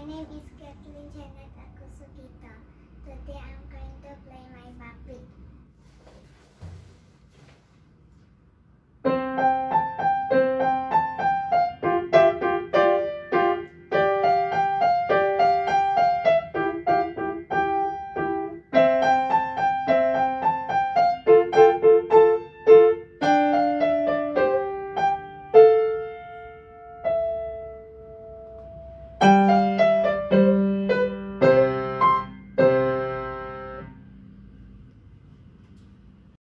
name is Kathleen Janet Akusukita. Today I'm going to play my puppet.